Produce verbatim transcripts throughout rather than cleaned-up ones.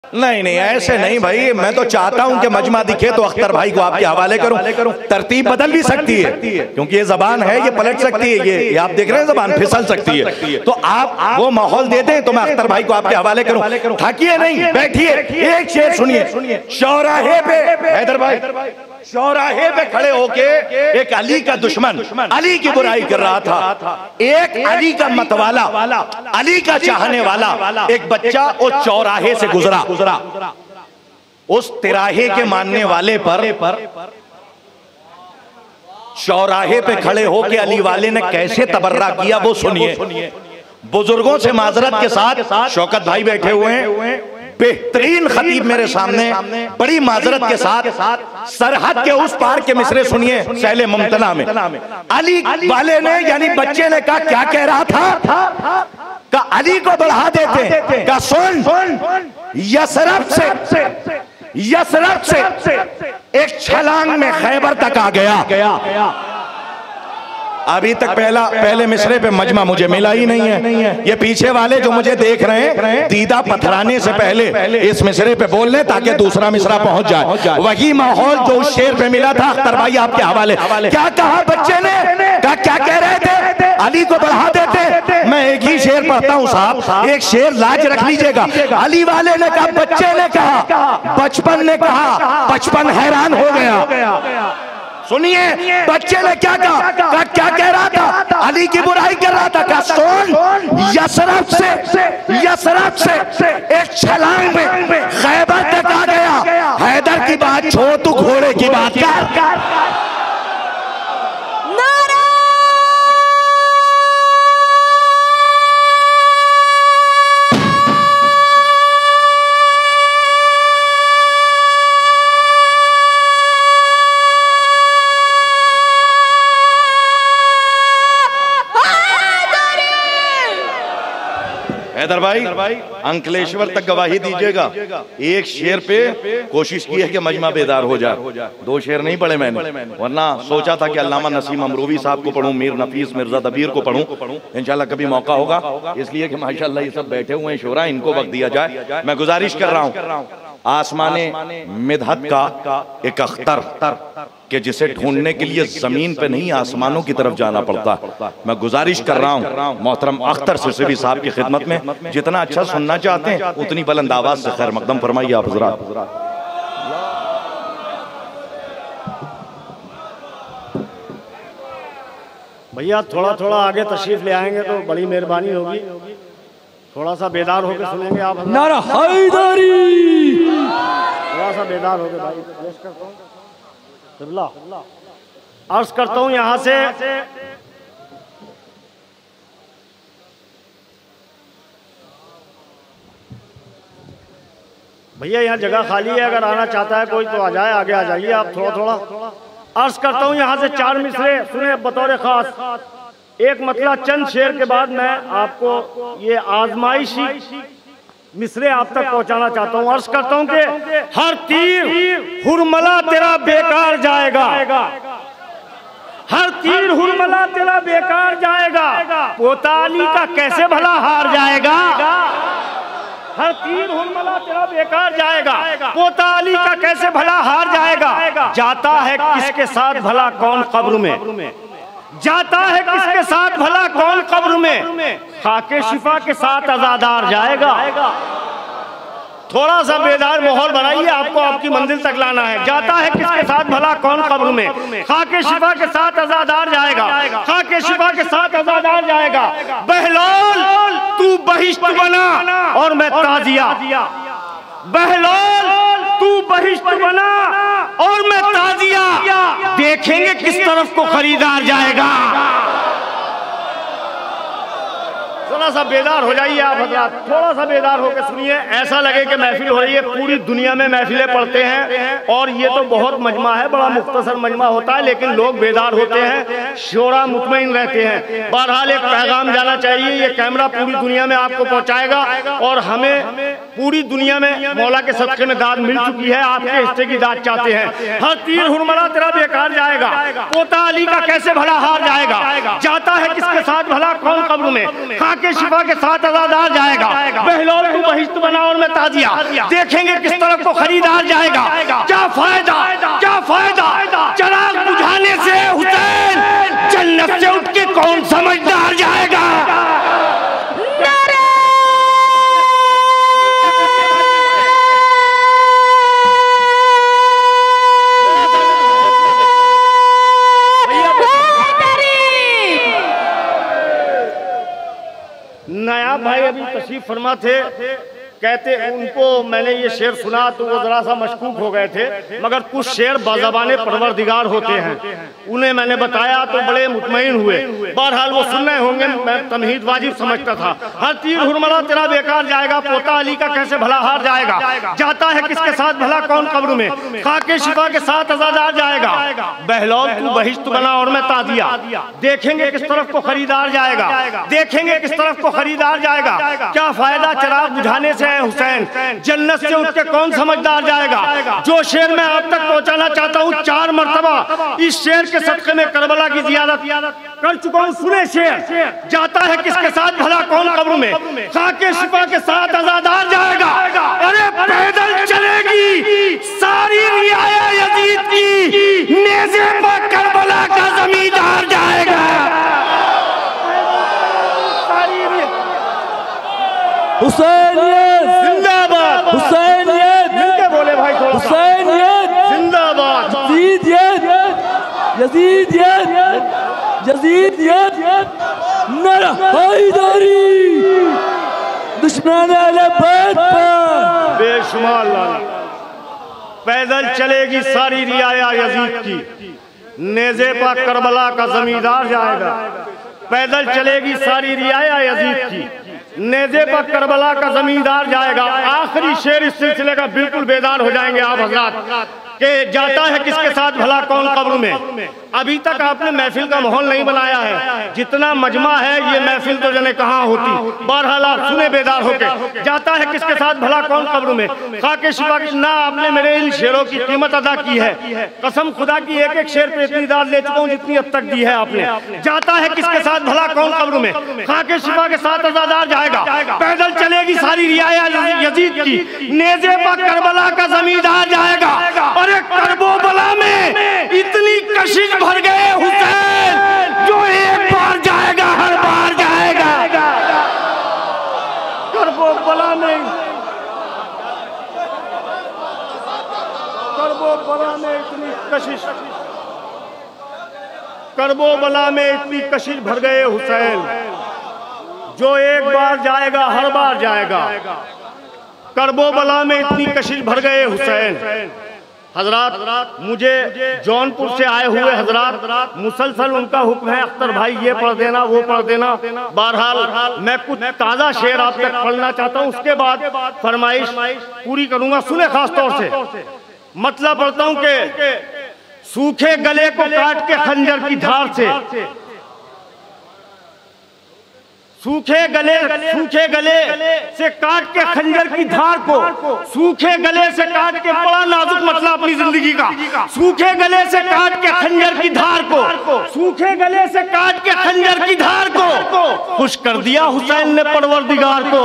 नहीं नहीं ऐसे नहीं भाई, मैं तो चाहता हूं कि मजमा दिखे तो अख्तर भाई को आपके हवाले करूं। तरतीब बदल भी सकती है क्योंकि ये जबान है, ये पलट सकती है, ये, ये आप देख रहे हैं जबान फिसल सकती है। तो आप वो माहौल दे दें तो मैं अख्तर भाई को आपके हवाले करूं। थकिए नहीं, बैठिए, एक शेर सुनिए। चौराहे पे हैदर भाई चौराहे पे खड़े होके एक अली का दुश्मन अली की बुराई कर रहा था, एक अली का मतवाला अली का चाहने वाला एक बच्चा उस चौराहे से गुजरा, उस तिराहे के मानने वाले पर चौराहे पे खड़े होके अली वाले ने कैसे तबर्रा किया वो सुनिए। बुजुर्गों से माजरत के साथ शौकत भाई बैठे हुए हैं, बेहतरीन खतीब मेरे सामने, बड़ी माजरत के साथ सरहद के उस पार के मिसरे सुनिए। सहले मुमतना में अली वाले ने यानी बच्चे ने कहा क्या कह रहा था, का अली को बढ़ा देते, का सुन यसरफ से यसरफ से एक छलांग में खैबर तक आ गया। अभी तक पहला पहले मिसरे पे मजमा मुझे मिला ही नहीं है। ये पीछे वाले जो मुझे देख रहे हैं दीदा पथराने से पहले इस मिसरे पे बोल लें ताकि दूसरा मिसरा पहुंच जाए। वही माहौल जो उस शेर पे मिला था। अख्तर भाई आपके हवाले, क्या कहा बच्चे ने, क्या क्या कह रहे थे, अली को बढ़ा देते। मैं एक ही शेर पढ़ता हूँ साहब, एक शेर लाज रख लीजिएगा। अली वाले ने कहा, बच्चे ने कहा, बचपन ने कहा, बचपन हैरान हो गया। सुनिए बच्चे ने क्या कहा, का क्या कह रहा था, अली की बुराई कर रहा था। का सुन यसरफ से यसरफ से एक छलांग में खैबर तक आ गया। हैदर की बात छोड़, तू घोड़े की बात कर। हैदर भाई अंकलेश्वर तक गवाही दीजिएगा। एक शेर पे कोशिश की है कि मजमा बेदार हो जाए, दो शेर नहीं पढ़े मैंने, वरना सोचा था कि अल्लामा नसीम अमरूवी साहब को पढ़ूं, मीर नफीस मिर्जा दबीर को पढ़ूं, इंशाल्लाह कभी मौका होगा। इसलिए कि माशाल्लाह ये सब बैठे हुए हैं शोरा, इनको वक्त दिया जाए। मैं गुजारिश कर रहा हूँ आसमाने मिदहत का एक अख्तर कि जिसे ढूंढने के लिए जमीन पे नहीं आसमानों की तरफ जाना पड़ता। मैं गुजारिश कर रहा हूँ मोहतरम अख्तर सिरसिवी साहब की खिदमत में, जितना अच्छा सुनना चाहते हैं उतनी बुलंद आवाज से खैर मकदम फरमाइए आप हज़रात। भैया थोड़ा थोड़ा आगे तशरीफ ले आएंगे तो बड़ी मेहरबानी होगी, थोड़ा सा बेदार होकर सुनेंगे आप। नारा हैदरी, थोड़ा सा बेदार होकर भाई पेश करता हूँ। अर्ज करता हूँ यहाँ से भैया, यहाँ जगह खाली है, अगर आना चाहता है कोई तो आ जाए, आगे आ जाइए आप थोड़ा थोड़ा। अर्ज करता हूँ यहाँ से चार मिसरे सुने बतौर खास। एक मतला चंद शेर के बाद मैं आपको ये आजमाइशी मिसरे आप तक पहुंचाना चाहता हूं। अर्ज करता हूं कि हर तीर हुरमला तेरा बेकार जाएगा, हर तीर हुरमला तेरा बेकार जाएगा, पोता अली का कैसे भला हार जाएगा। हर तीर हुरमला तेरा बेकार जाएगा, पोता अली का कैसे भला हार जाएगा। जाता है किसके साथ भला कौन कब्र में, जाता है किसके साथ भला कौन कब्र में, खाके शिफा के साथ अजादार जाएगा। थोड़ा सा बेदार माहौल बनाइए, आपको आपकी मंजिल तक लाना है। जाता है किसके साथ भला कौन कब्र में, खाके शिफा के साथ अजादार जाएगा, खाके शिफा के साथ अजादार जाएगा। बहलोल तू बहिश्त बना और मैं ताजिया, बहलोल तू बहिश्त बना और मैं ताजिया, देखेंगे किस तरफ को खरीदार जाएगा। थोड़ा सा बेदार हो जाइए आप हज़रात, थोड़ा सा बेदार होकर सुनिए। ऐसा लगे कि महफिल हो रही है। पूरी दुनिया में महफिलें पढ़ते हैं और ये तो बहुत मजमा है, बड़ा मुख्तसर मजमा होता है, लेकिन लोग बेदार होते हैं, शोरा मुतमईन रहते हैं। बहरहाल एक पैगाम जाना चाहिए, ये कैमरा पूरी दुनिया में आपको पहुंचाएगा और हमें पूरी दुनिया में मौला के सदके में दाद मिल चुकी है, आपके हिस्से की दाद चाहते हैं। हर तीर हुरमला तेरा बेकार जाएगा, पोता अली का कैसे भला हार जाएगा, जाता है किसके साथ भला कौन कब्र में, खाके शिफा के साथ अज़ादार जाएगा, बहलौल तू बहिश्त बना और मैं ताजिया, देखेंगे किस तरफ को खरीदार जाएगा। क्या फायदा क्या फायदा चिराग बुझाने से हुसैन, जन्नत से उठ के कौन समझदार जाएगा। नया भाई अभी तशरीफ फरमा थे, कहते उनको मैंने ये शेर सुना तो वो जरा सा मशकूक हो गए थे, मगर कुछ शेर बाज़बाने परवरदिगार होते हैं, उन्हें मैंने बताया तो बड़े मुतमईन हुए। बहरहाल वो सुन रहे होंगे, मैं तमहीद वाजिब समझता था। हर तीर हुरमला तेरा बेकार जाएगा, पोता अली का कैसे भला हार जाएगा, जाता है किसके साथ भला कौन कब्र में, खाके शिफा के साथ अज़ादार जाएगा, बहलौल तू बहिश्त बना और मैं तादिया, देखेंगे किस तरफ को खरीदार जाएगा, देखेंगे किस तरफ को खरीदार जाएगा। क्या फायदा चिराग बुझाने से हुसैन, जन्नत से उठ के कौन समझदार जाएगा। जो शेर मैं आप तक पहुंचाना चाहता हूँ, चार मर्तबा इस शेर के सदके में करबला की जियारत कर चुका हूँ। सुने शेर, जाता है किसके साथ भला कौन कब्र में, खाके शिफा के साथ अज़ादार जाएगा। अरे पैदल चलेगी सारी रियाया यजीद की, नेज़े पर करबला का जमींदार जाएगा। हुसैनियत जिंदाबाद, हुसैनियत मिलके बोले भाई थोड़ा, हुसैनियत जिंदाबाद, यजीदियत यजीदियत यजीदियत नर हैदरी, दुश्मन अहले बैत पर बेशुमार लाल। पैदल चलेगी सारी रियाया यजीद की, नेज़े पर करबला का जमींदार जाएगा। पैदल चलेगी सारी रियाया यजीद की, नेज़े पर करबला का जमींदार जाएगा। आखिरी शेर इस सिलसिले का, बिल्कुल बेदार हो जाएंगे आप हजरात, कि जाता है किसके साथ भला कौन कब्र में। अभी तक आपने महफिल का माहौल नहीं बनाया है, जितना मजमा है ये महफिल तो जने कहाँ होती। बहरहाल आप सुने बेदार होके, जाता है किसके साथ भला कौन कब्र में, खाके शिफा की। ना आपने मेरे इन शेरों की कीमत अदा की है, कसम खुदा की एक एक शेर पे इतनी दाद ले चुका हूँ जितनी अब तक दी है आपने। जाता है किसके साथ भला कौन कब्र में, खाके शिफा के साथ अज़ादार जाएगा। पैदल चलेगी सारी रियाया यजीद की, नेज़े पर करबला का जमींदार जाएगा। अरे करबला में इतनी कशिश भर गए हुसैन, जो एक बार जाएगा हर बार जाएगा। करबला में करबला में इतनी कशिश करबला में इतनी कशिश भर गए हुसैन, जो एक बार जाएगा हर बार जाएगा। करबला में इतनी कशिश भर गए हुसैन। हजरात, मुझे जौनपुर से आए हुए हजरात मुसलसल उनका हुक्म है, अख्तर भाई ये पढ़ देना वो पढ़ देना। बहरहाल मैं कुछ ताज़ा शेर आप तक पढ़ना चाहता हूँ, उसके बाद फरमाइश पूरी करूंगा। सुने खास तौर से मतलब पढ़ता हूँ कि सूखे गले को काट के खंजर की धार से, सूखे गले सूखे गले से काट के खंजर की धार को, सूखे गले से काट के, बड़ा नाजुक मसला अपनी जिंदगी का, सूखे गले से काट के खंजर की धार को, सूखे गले से काट के खंजर की धार को खुश कर दिया हुसैन ने परवरदिगार को।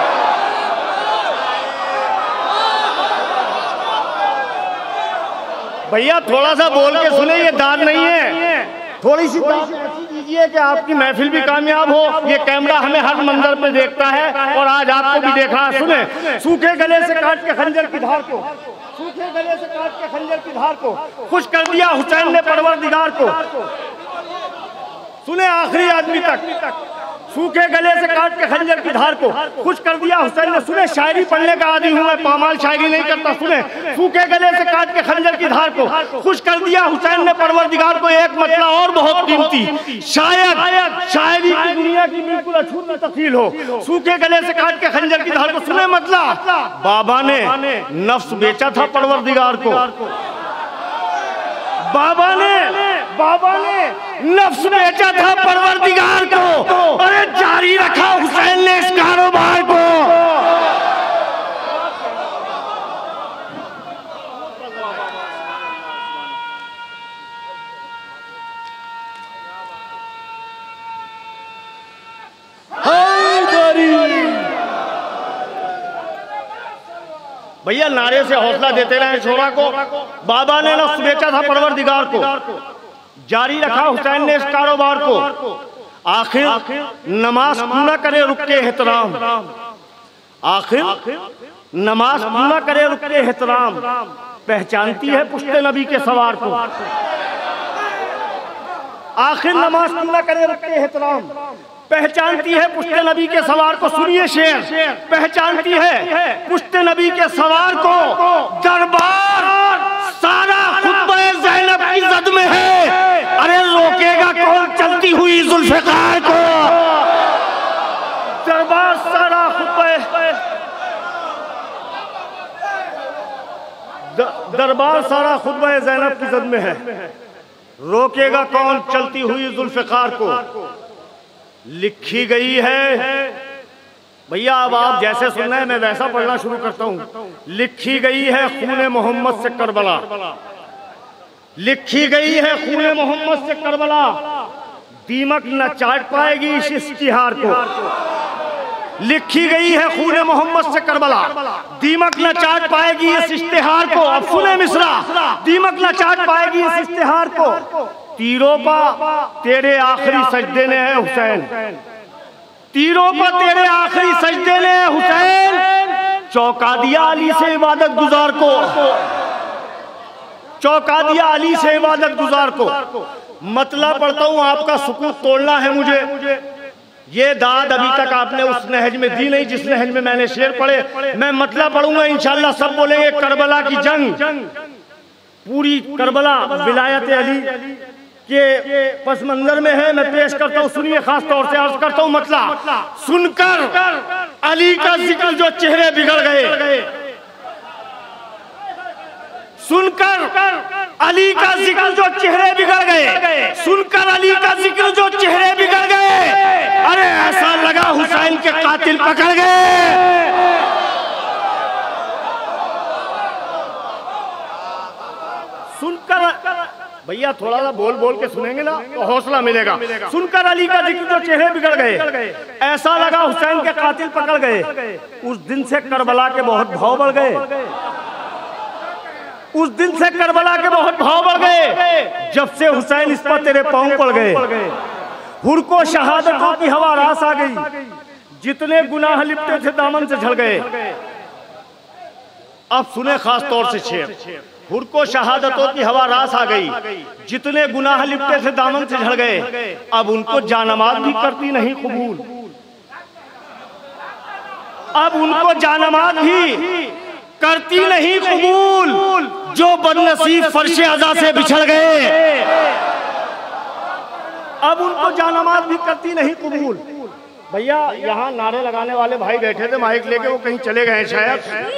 भैया थोड़ा सा बोल के सुने, ये दाद नहीं है, थोड़ी सी दाद ऐसी दीजिए कि आपकी महफिल भी कामयाब हो। ये कैमरा हमें हर मंजर पे देखता है और आज आपको भी देख रहा है। सुने, सूखे गले से काट के खंजर की धार को, सूखे गले से काट के खंजर की धार को खुश कर दिया हुसैन ने परवरदिगार को। सुने आखिरी आदमी तक, सूखे गले से काट के खंजर की धार को खुश कर दिया हुसैन ने। सुने, शायरी पढ़ने का आदी हूँ मैं, पामाल शायरी नहीं करता। सुने, सूखे गले से काट के खंजर की धार को खुश कर दिया हुसैन ने परवरदिगार को। एक मतला और बहुत कीमती, शायद शायरी की दुनिया की बिल्कुल अछूती तफसील हो, सूखे गले से काट के खंजर की धार को। सुने मतला, बाबा ने नफ्स बेचा था परवरदिगार को, बाबा ने बाबा ने नफ्स बेचा था परवरदिगार को। अरे जारी रखा हुसैन ने इस कारोबार को। भैया नारे से हौसला देते रहे शोरा को। बाबा ने नफ्स बेचा था परवरदिगार को, जारी रखा हुसैन ने इस कारोबार को। आखिर नमाज पूरा करे रुक के एहतराम, आखिर नमाज पूरा करे रुक के एहतराम, पहचानती है पुश्ते नबी के सवार को। आखिर नमाज पूरा करे रुक के एहतराम, पहचानती है पुश्ते नबी के सवार को। सुनिए शेर, पहचानती है पुश्ते नबी के सवार को। दरबार सारा खुतबे ज़ैनब की जद में है, अरे रोकेगा कौन चलती हुई जुल्फ़िकार को। दरबार सारा खुतबे दरबार सारा खुतबे ज़ैनब की जद में है, रोकेगा कौन चलती हुई जुल्फ़िकार को। लिखी गई है भैया, अब आप जैसे सुनना है मैं वैसा पढ़ना शुरू करता हूँ। लिखी गई है खूने मोहम्मद से करबला, लिखी गई है खूने मोहम्मद से करबला, दीमक न चाट पाएगी इस इश्तिहार को। लिखी गई है खूने मोहम्मद से करबला, दीमक न चाट पाएगी इस इश्तिहार को। अब सुने मिसरा, दीमक न चाट पाएगी इस इश्तिहार को। तीरों पर तेरे आखिरी सजदे ने है हुसैन, तीरों पर तेरे आखिरी सजदे ने है हुसैन, चौंका दिया अली से इबादत गुजार को, चौंका दिया अली से इबादत गुजार को। मतलब पढ़ता हूँ, आपका सुकून तोड़ना है मुझे। ये दाद अभी तक आपने उस नहज में दी नहीं जिस नहज में मैंने शेर पढ़े। मैं मतलब पढ़ूंगा इंशाअल्लाह, सब बोलेंगे करबला की जंग, पूरी करबला विलायत अली के पस मंजर में है। मैं पेश करता हूँ, सुनिए, खास तौर से अर्ज करता हूँ मतलब। सुनकर अली का जिक्र जो चेहरे बिगड़ गए, सुनकर अली का जिक्र जो चेहरे बिगड़ गए, सुनकर अली का जिक्र जो चेहरे बिगड़ गए, अरे ऐसा लगा हुसैन के कातिल पकड़ गए। सुनकर भैया थोड़ा सा बोल बोल के सुनेंगे ना तो हौसला मिलेगा। सुनकर अली का जिक्र जो चेहरे बिगड़ गए, ऐसा लगा हुसैन के कातिल पकड़ गए। उस दिन से करबला के बहुत भाव बढ़ गए, उस दिन से करबला के बहुत भाव बढ़ गए, जब से हुसैन इस पर तेरे पांव पड़ गए। हुर को शहादतों की हवा रास आ गई, जितने गुनाह लिपटे थे दामन से झड़ गए। अब सुने खास तौर से शेर, हुर को शहादतों की हवा रास आ गई, जितने गुनाह लिपटे थे दामन से झड़ गए। अब उनको जानमाज भी करती नहीं कबूल, अब उनको जानमाज भी करती नहीं कबूल, जो बदनसीब फर्शे अज़ा से बिछड़ गए। अब उनको जानमाज भी करती नहीं कबूल। भैया यहाँ नारे लगाने वाले भाई बैठे थे माइक लेके, वो कहीं चले गए शायद।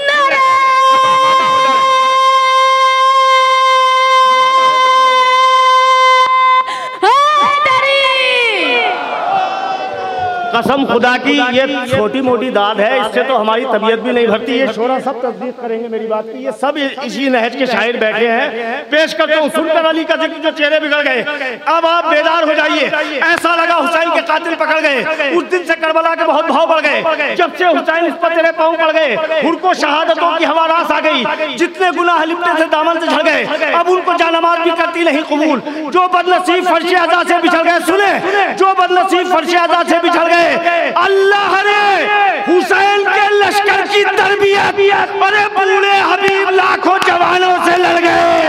कसम खुदा की ये छोटी मोटी दाद है, इससे तो हमारी तबीयत भी नहीं भरती। ये शोरा सब तस्दीक करेंगे मेरी बात की, ये सब इसी नहज के शायर बैठे हैं। पेश करता हूँ, सुनकर अली का जिक्र जो चेहरे बिगड़ गए, अब आप बेदार हो जाइए। ऐसा लगा हुसैन के कातिल पकड़ गए, उस दिन से करबला के बहुत भाव बढ़ गए, जब से हुसैन इस पर तेरे पांव पड़ गए। उनको शहादतों की हवा रास आ गई, जितने गुनाह लिपटे थे दामन से झड़ गए। अब उनको जानमाज भी करती नहीं कबूल, जो बदनसीब फर्शे अज़ा से बिछड़ गए। सुने, जो बदनसीब फर्शे अज़ा से बिछड़ गए, अल्लाह ने हुसैन के लश्कर की तरबियत, अरे बूढ़े हबीब लाखों जवानों से लड़ गए।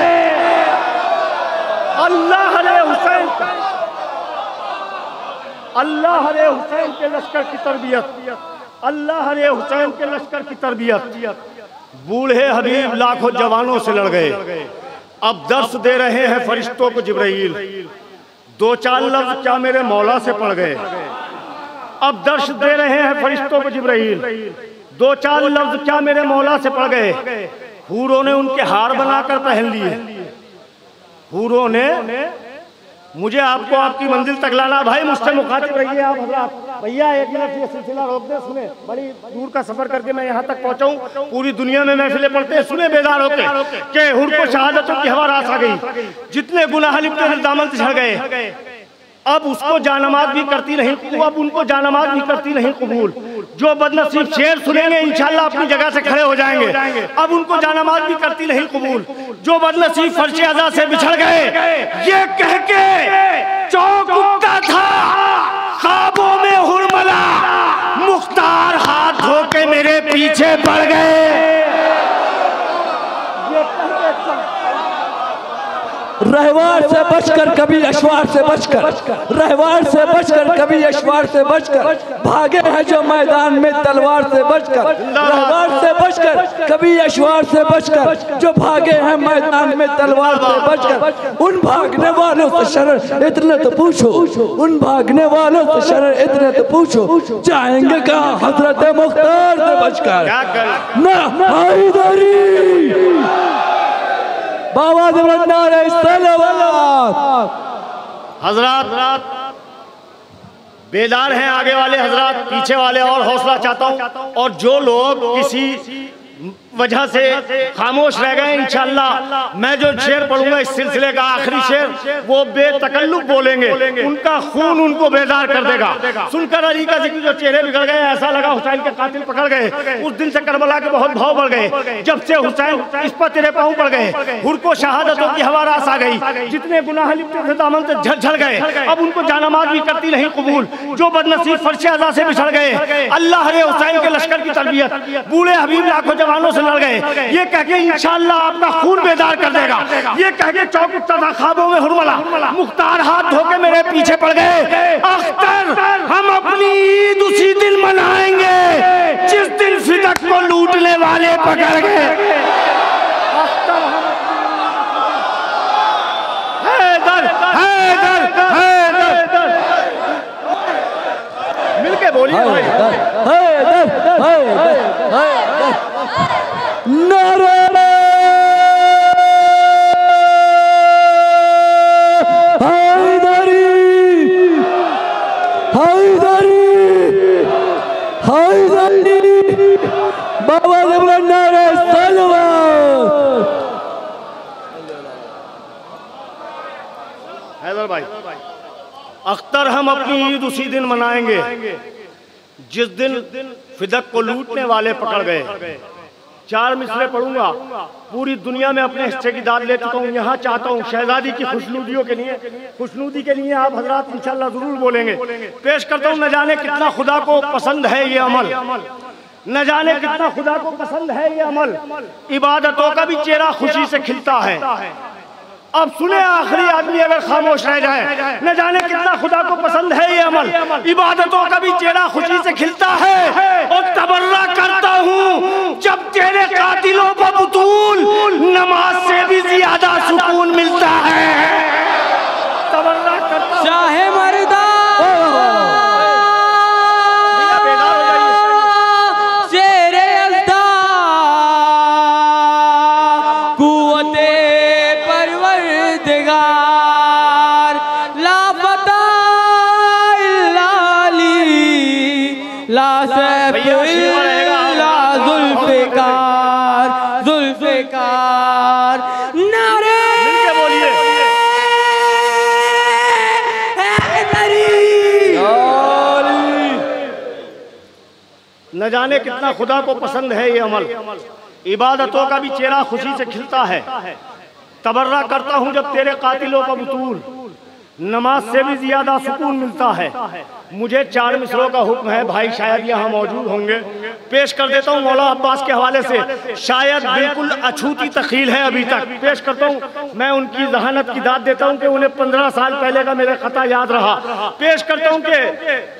अल्लाह ने हुसैन अल्लाह ने हुसैन के लश्कर की तरबियत, अल्लाह ने हुसैन के लश्कर की तरबियत, बूढ़े हबीब लाखों जवानों से लड़ गए। अब दर्स दे रहे हैं फरिश्तों को जिब्राइल, दो चार लफ्ज क्या मेरे मौला से पड़ गए। अब दर्श दे रहे हैं फरिश्तों को जिब्राइल, दो चार लफ्ज क्या मेरे मौला से पड़ गए। हूरों ने उनके हार बनाकर पहन लिए, हूरों ने मुझे आपको आपकी मंजिल तक लाना। भाई मुझसे मुखातिब रहिए आप हज़रात। भैया एक मिनट ये सिलसिला रोक दे, सुने, बड़ी दूर का सफर करके मैं यहाँ तक पहुँचा हूँ, पूरी दुनिया में महफिलें पढ़ते हैं। सुने बेदार होके के हुर को शहादतों की हवा रास आ गई, जितने गुनाह लिपटे थे दामन से झड़ गए। अब उसको जानमाज भी करती नहीं, अब उनको जानमाज भी करती नहीं कबूल, जो बदनसीब शेर सुनेंगे इंशाल्लाह अपनी जगह से खड़े हो जाएंगे। अब उनको जानामाज भी करती नहीं कबूल। जो बदनसीब फर्श अज़ा से बिछड़ गए, ये कह के चौक उठता था ख्वाबों में हुरमला, मुख्तार हाथ धो के मेरे पीछे पड़ गए। रहवार से बचकर कभी अशवार से बचकर, रहवार से बचकर कभी अशवार से बचकर, भागे हैं जो मैदान में तलवार से बचकर, रहवार से बचकर कभी अशवार से बचकर, जो भागे हैं मैदान में तलवार से बचकर। उन भागने वालों से शरण इतने तो पूछो, उन भागने वालों से शरण इतने तो पूछो, जाएंगे कहाँ हजरत मुख्तार से बचकर। ना हैदरी बाबा हजरात बेदार हैं आगे वाले हजरात, पीछे वाले और हौसला चाहता हूँ। और जो लोग किसी वजह से खामोश रह गए, इंशाअल्लाह मैं जो शेर पढ़ूंगा इस सिलसिले का आखिरी शेर, वो बेतकल्लुफ बोलेंगे, उनका खून उनको बेदार कर देगा। सुनकर अली का जिक्र जो चेहरे बिगड़ गए, ऐसा लगा हुसैन के कातिल पकड़ गए। उस दिन से करबला के बहुत भाव बढ़ गए। जब से हुसैन इस पर तेरे पाँव पड़ गए, हुर को शहादतों की हवा रास आ गई। जितने गुनाह लिपटे थे दामन से झड़ गए, अब उनको जानामाज भी करती नहीं कबूल। जो बदनसीब फर्श अज़ा से बिछड़ गए, अल्लाह रे हुसैन के लश्कर की तरबियत, बूढ़े हबीब लाखों जवानों से लड़ गए, ये कह के इंशाअल्लाह आपका खून बेदार कर देगा। ये कह के चौक उठता था ख्वाबों में हुरमला, मुख्तार हाथ धो के मेरे पीछे पड़ गए। अख्तर हम अपनी ईद उसी दिन मनाएंगे जिस दिन फिदक को लूटने वाले पकड़ गए। हैदर हैदर हैदर मिलके बोलिए भाई। हैदर हैदर हैदर नारे हैदरी हैदरी हैदरी बाबा ने नारे सलवात। हैदर भाई, अख्तर हम अपनी ईद उसी दिन मनाएंगे जिस दिन फिदक को लूटने वाले पकड़ गए। चार मिसरे पढ़ूंगा, पूरी दुनिया में अपने हिस्से की दाद ले चुका हूँ। यहाँ चाहता हूँ शहजादी की खुशनुदियों के लिए, खुशनुदी के लिए आप हजरात इंशाल्लाह जरूर बोलेंगे। पेश करता हूँ, न जाने कितना खुदा को पसंद है ये अमल, न जाने कितना खुदा को पसंद है ये अमल, इबादतों का भी चेहरा खुशी से खिलता है। अब सुने आखिरी आदमी अगर खामोश रह जाए, न जाने कितना खुदा को पसंद है ये अमल, इबादतों का भी चेहरा खुशी से खिलता है। और तबर्रा करता हूँ जब तेरे कातिलों पर बुतूल, नमाज से भी ज्यादा सुकून मिलता है। तबर्रा करता हूँ चाहे मर्दा न जाने कितना खुदा को पसंद है ये अमल, इबादतों का भी चेहरा खुशी से खिलता है। तबर्रा करता हूँ जब तेरे कातिलों का बुतूल, नमाज से भी ज्यादा सुकून मिलता है। मुझे चार मिसरों का हुक्म है, भाई शायद यहाँ मौजूद होंगे, पेश कर देता हूँ मौला अब्बास के हवाले से। शायद बिल्कुल अछूती तखील है अभी तक, पेश करता हूँ। मैं उनकी जहानत की दाद देता हूँ कि उन्हें पंद्रह साल पहले का मेरा खता याद रहा। पेश करता हूँ कि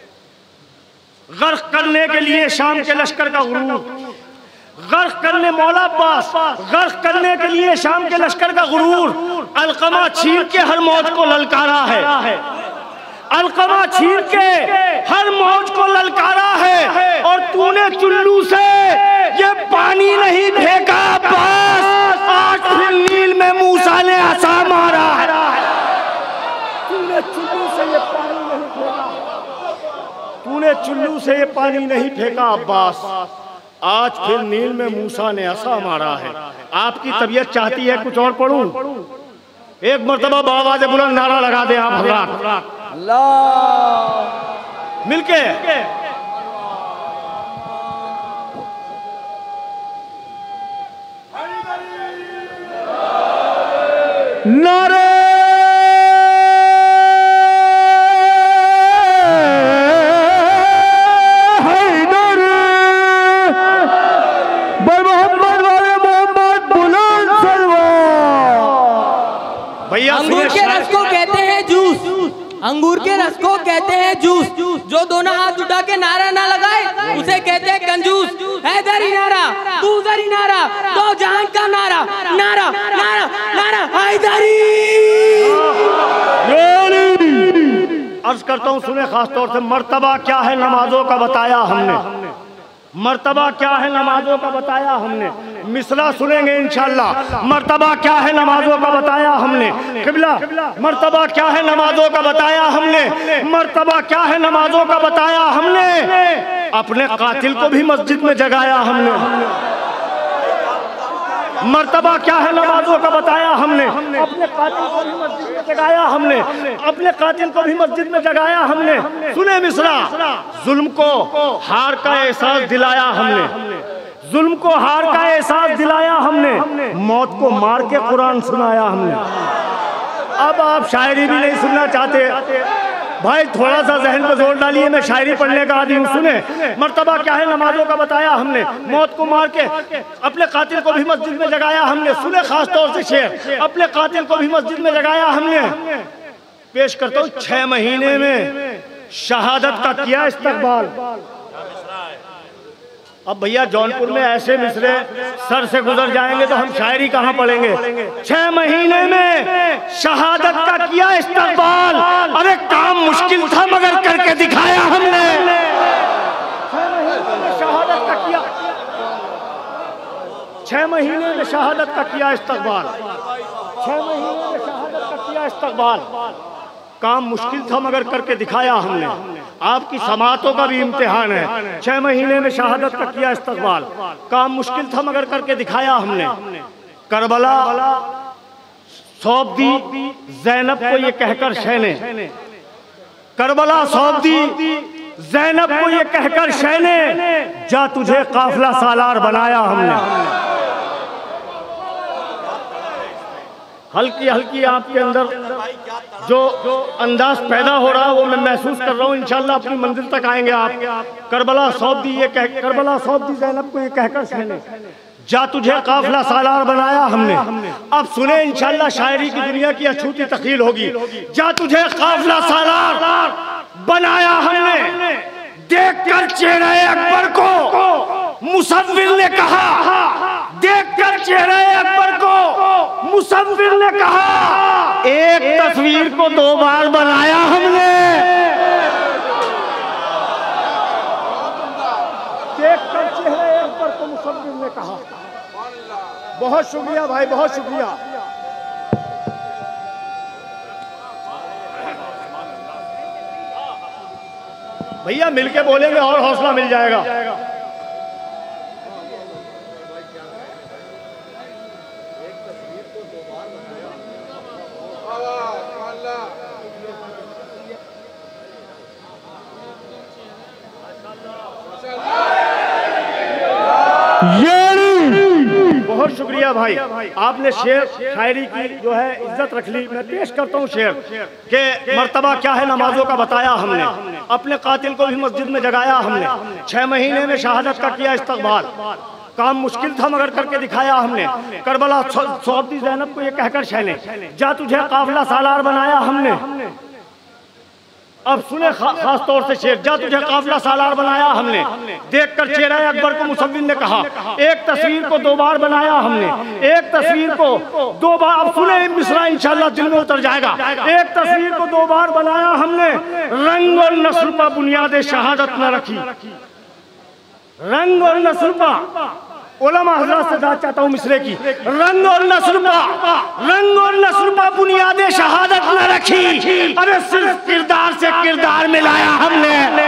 गर्क करने के लिए शाम के लश्कर का गुरूर, गर्क करने मौला अब्बास, गर्क करने के लिए शाम के लश्कर का गुरूर, अलकमा छीन के हर मौज को ललकारा है, अलकमा छीन के हर मौज को ललकारा है। और तूने चुल्लू से ये पानी नहीं फेंका अब्बास, आज फिर नील में मूसा ने आसा मारा है। तूने चुल्लू से ये पानी नहीं फेंका, तूने चुल्लू से ये पानी नहीं फेंका अब्बास, आज फिर नील में मूसा ने ऐसा मारा है। आपकी तबीयत चाहती है कुछ और पढ़ूं? एक मर्तबा बावाज़े बुलंद नारा लगा दे आप हजरात, अल्लाह मिलके नारे अंगूर के रस को कहते हैं जूस, अंगूर के रस को कहते हैं जूस। जो दोनों हाथ उठा के नारा ना लगाए उसे कहते हैं कंजूस। हैदरी नारा, तू जरी नारा, तो जहां का नारा, नारा नारा नारा हैदरी। अर्ज करता हूँ सुने खास तौर से, मर्तबा क्या है नमाजों का बताया हमने, मर्तबा क्या है नमाजों का बताया हमने। मिसरा सुनेंगे इंशाअल्लाह। मर्तबा क्या है नमाजों का बताया हमने। किबला मर्तबा क्या है नमाजों का बताया हमने। मर्तबा क्या है नमाजों का बताया हमने। अपने कातिल को भी मस्जिद में जगाया हमने। मर्तबा क्या है नमाजों का बताया हमने। अपने कातिल को भी मस्जिद में जगाया हमने। अपने कातिल को भी मस्जिद में जगाया हमने। सुने मिसरा, जुल्म को हार का एहसास दिलाया हमने। जुल्म को हार का एहसास दिलाया हमने। मौत को मार के कुरान सुनाया हमने। अब आप शायरी भी नहीं सुनना चाहते भाई, थोड़ा सा जहन पर जोर डालिए। मैं शायरी पढ़ने का आदमी हूँ। सुने, मर्तबा क्या है नमाजों का बताया हमने। मौत को मार के अपने कातिल को भी मस्जिद में जगाया हमने। सुने खास तौर से शेर, अपने कातिल को भी मस्जिद में जगाया हमने। पेश करता हूँ, छह महीने में शहादत का किया इस्तकबाल। अब भैया जौनपुर में ऐसे मिसरे सर से गुजर जाएंगे तो हम शायरी कहाँ पढ़ेंगे। छह महीने में शहादत का किया इस्तकबाल। अरे काम मुश्किल था मगर करके दिखाया हमने। शहादत का किया, छह महीने में शहादत का किया इस्तकबाल। छह महीने में शहादत का किया इस्तकबाल। काम मुश्किल था मगर करके दिखाया हमने। आपकी समातों का भी इम्तिहान है। छह महीने में शहादत का किया इस्तकबाल। काम मुश्किल था मगर करके दिखाया हमने। करबला सौंप दी ज़ैनब को ये कहकर शहने। करबला सौंप दी ज़ैनब को ये कहकर शहने। जा तुझे काफिला सालार बनाया हमने। हल्की हल्की आपके अंदर जो अंदाज पैदा हो रहा है वो मैं महसूस कर रहा हूँ। इंशाल्लाह अपनी मंजिल तक आएंगे आप। करबला सौंप दी ये कह करबला सौंप दी ज़ैनब को ये कहकर सहने। जा तुझे काफिला सालार बनाया हमने। अब सुने इंशाल्लाह शायरी की दुनिया की अछूती तखील होगी। जा तुझे काफिला सालार बनाया हमने। देख कर चेहरे अकबर को मुसव्विर ने कहा। देख कर चेहरे अकबर को मुसव्विर ने कहा। एक तस्वीर को दो बार बनाया हमने। देख कर चेहरे अकबर को मुसव्विर ने कहा। बहुत शुक्रिया भाई, बहुत शुक्रिया। भैया मिलके बोलेंगे और हौसला मिल जाएगा। बहुत शुक्रिया भाई, आपने शेर शायरी की जो है इज्जत रख ली। मैं पेश करता हूँ शेर के मर्तबा क्या है नमाजों का बताया हमने। अपने कातिल को भी मस्जिद में जगाया हमने। छह महीने में शहादत का किया इस्तकबाल। काम मुश्किल था मगर करके दिखाया हमने। करबला सौंप दी ज़ैनब को ये कहकर शहने। जा तुझे काफिला सालार बनाया हमने। अब सुने खा, खास तौर से शेर, जा तुझे काफिला सालार बनाया हमने। देख कर चेहरा अकबर को मुसव्विर ने कहा। एक तस्वीर को दो बार बनाया हमने। एक तस्वीर को दो बार, अब सुने मिसरा इंशाल्लाह दिल में उतर जाएगा। एक तस्वीर को दो बार बनाया हमने। रंग और नस्ल पर बुनियाद शहादत न रखी। रंग और नस्ल पर, उलमा हज़रात से दाद चाहता हूँ मिसरे की। रंग और नस्ल पर, रंग और नस्ल पर बुनियादे शहादत न रखी। अरे सिर्फ किरदार से किरदार मिलाया हमने।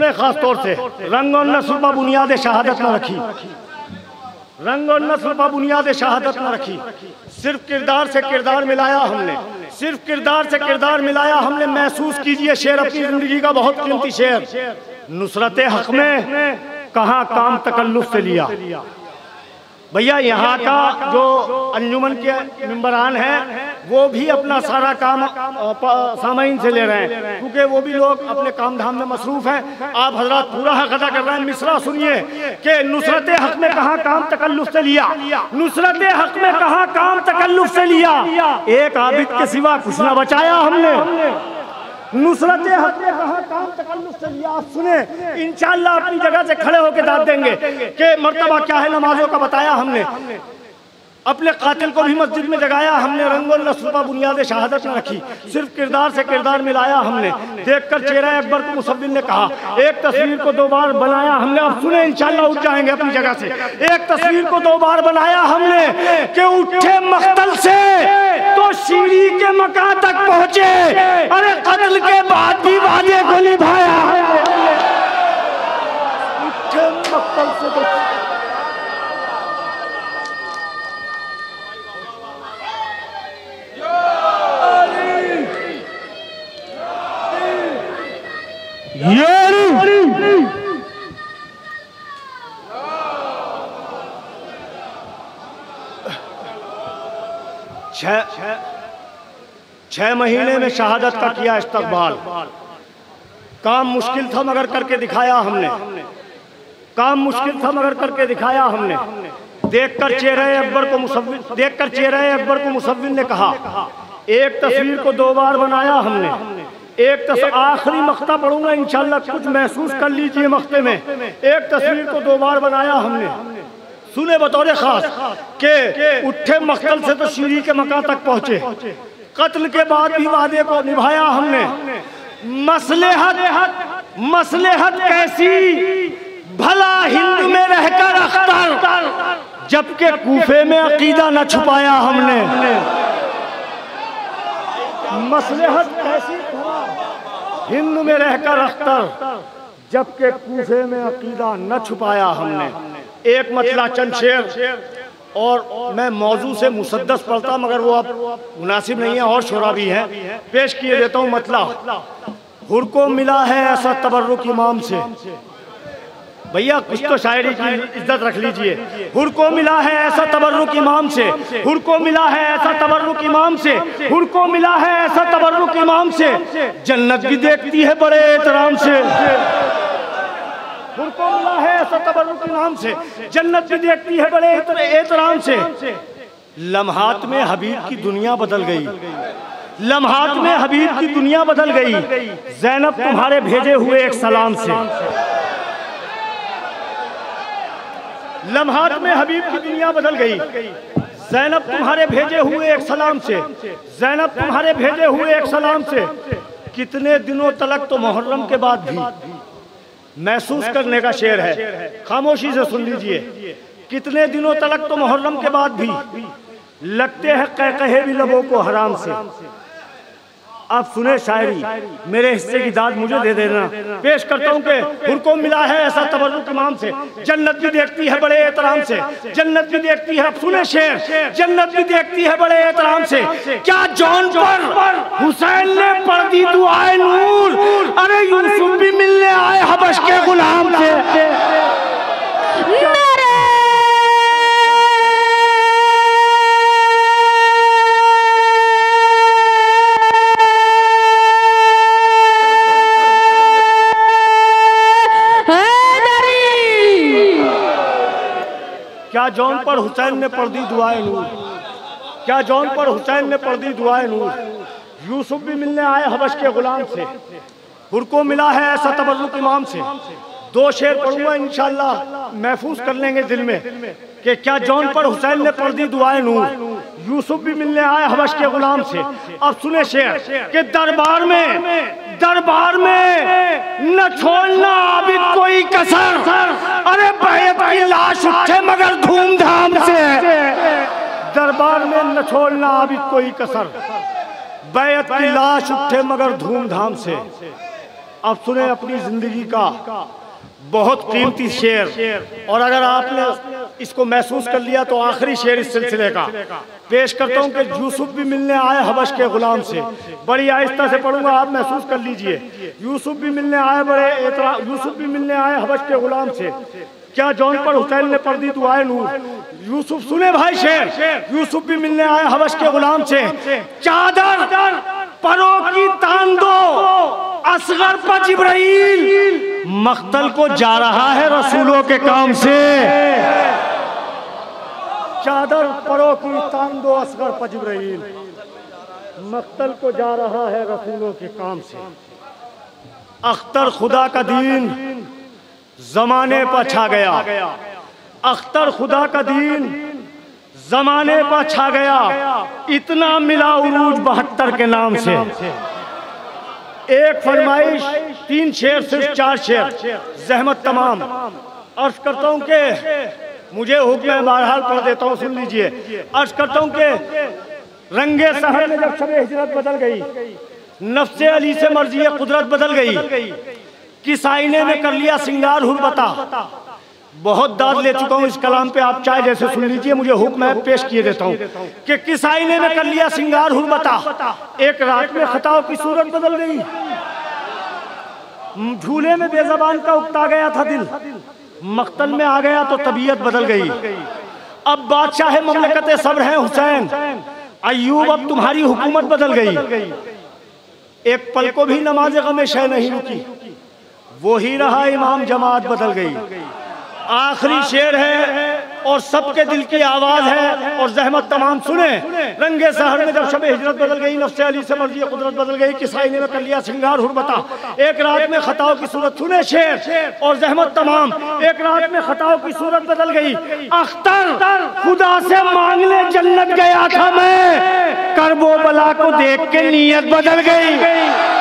सुने खास तौर से, रंग और नस्ल पर बुनियाद शहादत न रखी, रंग और नस्ल पर बुनियाद शहादत न रखी, सिर्फ किरदार से किरदार मिलाया हमने, सिर्फ किरदार से किरदार मिलाया हमने। महसूस कीजिए शेर अपनी जिंदगी का बहुत कीमती शेर, नुसरत हक में कहाँ काम तकल्लुफ से लिया। भैया यहाँ का जो अंजुमन के मेंबरान हैं वो भी अपना सारा काम सामाइन से ले रहे हैं, क्योंकि वो भी लोग अपने काम धाम में मसरूफ हैं। आप हजरात पूरा हक अदा कर रहे हैं। मिसरा सुनिए कि नुसरत हक में कहाँ काम तकल्लुफ से लिया, नुसरत हक में कहाँ काम तकल्लुफ से लिया, एक आबिद के सिवा कुछ ना बचाया हमने। नुसरत हक में कहाँ काम तकल्लुफ से लिया। आप सुने, इंशाअल्लाह अपनी जगह से खड़े होकर दाद देंगे कि मर्तबा क्या है नमाजों का बताया हमने, अपने कातिल को भी मस्जिद में जगाया हमने, रंग और नस्ल पर बुनियाद शहादत न रखी, सिर्फ किरदार से किरदार मिलाया हमने। देखकर चेहरा अकबर को मुसव्विर ने कहा, एक तस्वीर को दो बार बनाया हमने। अब सुने, इंशाअल्लाह उठ जाएंगे अपनी जगह से। एक तस्वीर को दो बार बनाया हमने कि उठे मख्तल से तो सीढ़ी के मकान तक पहुंचे, अरे कत्ल के बाद भी वादे को निभाया। उठे मख्तल से तो छह छह महीने में शहादत का किया इस्तकबाल। काम मुश्किल था मगर करके दिखाया हमने, काम मुश्किल था मगर करके दिखाया हमने। देखकर चेहरे अकबर को मुसव्विर देखकर चेहरे अकबर को मुसव्विर ने कहा, एक तस्वीर को दो बार बनाया हमने, एक तस्वीर आखिरी मख्ता पढ़ूंगा इंशाअल्लाह, कुछ महसूस कर लीजिए मख्ते में। एक तस्वीर को दो बार बनाया हमने, सुने बतौर खास के उठे मख्तल से तो सीढ़ी के मकान तक पहुंचे, कत्ल के बाद भी वादे को निभाया हमने। मसलेहत मसलेहत कैसी भला हिंद में रहकर अख्तर, जबकि कूफे में अकीदा न छुपाया हमने। मसलेहत कैसी हिंद में रहकर अख्तर, जबकि कूफे में अकीदा न छुपाया हमने। एक मतला चंद शेर, और मैं मौजू से मुसद्दस पढ़ता मगर वो अब मुनासिब नहीं है और शोरा भी है, पेश किए देता हूँ मतला। हुर को मिला है ऐसा तबर्रुक इमाम से, भैया कुछ तो शायरी की इज्जत रख लीजिए। हुर को मिला है ऐसा तबर्रुक इमाम से, हुर को मिला है ऐसा तबर्रुक इमाम से, हुर को मिला है ऐसा तबर्रुक इमाम से, जन्नत भी देखती है बड़े एहतराम से। हुर को मिला है ऐसा तबर्रुक इमाम से, जन्नत भी देखती है बड़े एहतराम से। लम्हात में हबीब की दुनिया बदल गई, लम्हात में हबीब की दुनिया बदल गई, ज़ैनब तुम्हारे भेजे हुए एक सलाम से। लम्हात में हबीब की दुनिया बदल गई, ज़ैनब तुम्हारे भेजे हुए एक सलाम से, ज़ैनब तुम्हारे भेजे हुए एक सलाम से। कितने दिनों तलक तो मुहर्रम के बाद भी, महसूस करने का शेर है, खामोशी से सुन लीजिए। कितने दिनों तलक तो मुहर्रम के बाद भी लगते हैं कहकहे भी लबों को हराम से। आप सुने शायरी, मेरे हिस्से की दाद मुझे दे देना। पेश करता हूँ कि हुर को मिला है ऐसा तबर्रुक इमाम से, जन्नत भी देखती है बड़े एहतराम से, जन्नत भी देखती है। आप सुने शेर, जन्नत भी देखती है बड़े एहतराम से। क्या जौन पर हुसैन ने पढ़ दी दुआए नूर, अरे यूसुफ भी मिलने आए हबश के गुलाम से। क्या जौन पर हुसैन ने पढ़ दी दुआए नूर, क्या जौन पर हुसैन ने पढ़ दी दुआए नूर, यूसुफ भी मिलने आए हबश के गुलाम से। हुर को मिला है ऐसा तबर्रुक इमाम से। दो शेर पढ़ूंगा इंशाअल्लाह, महफूज कर लेंगे दिल में कि क्या जौन पर हुसैन ने पढ़ दी दुआए नूर, यूसुफ भी मिलने आए हबश के गुलाम से। अब सुने शेर कि दरबार में दरबार में न छोड़ना आबिद कोई कसर, अरे बैत की लाश उठे मगर धूमधाम से। दरबार में न छोड़ना आबिद कोई कसर, बैत की लाश उठे मगर धूमधाम से। अब सुने अपनी जिंदगी का बहुत कीमती शेर, और अगर आपने इसको महसूस कर लिया तो आखिरी शेर इस सिलसिले का पेश करता हूँ कि यूसुफ भी मिलने आए हबश के गुलाम से। बड़ी आहिस्ता से पढ़ूंगा, आप महसूस कर लीजिए। यूसुफ भी मिलने आए बड़े एतरा यूसुफ भी मिलने आए हबश के गुलाम से, क्या जौन पर हुसैन ने पढ़ दी दुआए नूर। यूसुफ सुने भाई शेर, यूसुफ भी मिलने आए हबश के गुलाम से, चादर परों की तान दो असगर पर जिब्राइल, मख्तल को जा रहा है रसूलों के काम से। चादर परों की तान दो असगर पर जिब्राइल, मख्तल को जा रहा है रसूलों के काम से। अख्तर खुदा का दीन जमाने पर छा गया, अख्तर खुदा का दीन जमाने पर छा गया, इतना मिला उरूज बहत्तर के नाम से। एक फरमाइश, तीन शेर, सिर्फ चार शेर, जहमत तमाम। अर्ज करता हूँ कि मुझे हुक्म है, बहरहाल पढ़ देता हूँ, सुन लीजिए। अर्ज करता हूँ कि रंगे सहर में जब शब हिजरत बदल गई, नफ्से अली से मर्जी कुदरत बदल गई, किस आईने में कर लिया सिंगार हुर्बता। बहुत दाद ले चुका हूँ इस कलाम पे, आप चाहे जैसे सुन लीजिए, मुझे हुक्म है पेश किए देता हूँ कि किस आईने में कर लिया सिंगार हुर्बता, एक रात में खताओं की सूरत बदल गई, झूले में बेज़बान का उकता गया था दिल, मख्तल में आ गया तो तबीयत बदल गई। अब बादशाह ममलकत सब्र है हुसैन, अय्यूब अब तुम्हारी हुकूमत बदल गई, एक पल को भी नमाज गमे शह नहीं रुकी, वो ही रहा इमाम जमात बदल गई। आखिरी शेर है और सबके दिल की आवाज है, और जहमत तमाम सुने। रंगे सहर में जब शब हिजरत बदल गई, नफ्से अली से मर्जी कुदरत बदल गई, किस आईने में कर लिया सिंगार हुर्बता, एक रात में खताओं की सूरत। सुने शेर और जहमत तमाम, एक रात में खताओं की सूरत बदल गई। अख्तर खुदा से मांगने जन्नत गया था मैं, करबो बला को देख के नीयत बदल गई।